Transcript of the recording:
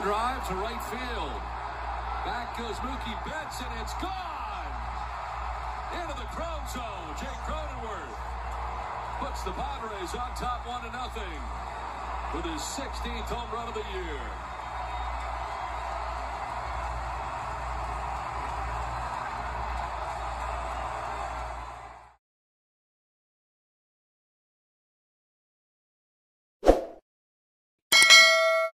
drive to right field. Back goes Mookie Betts, and it's gone! Into the Chrome zone. Jake Cronenworth puts the Padres on top 1-0 with his 16th home run of the year.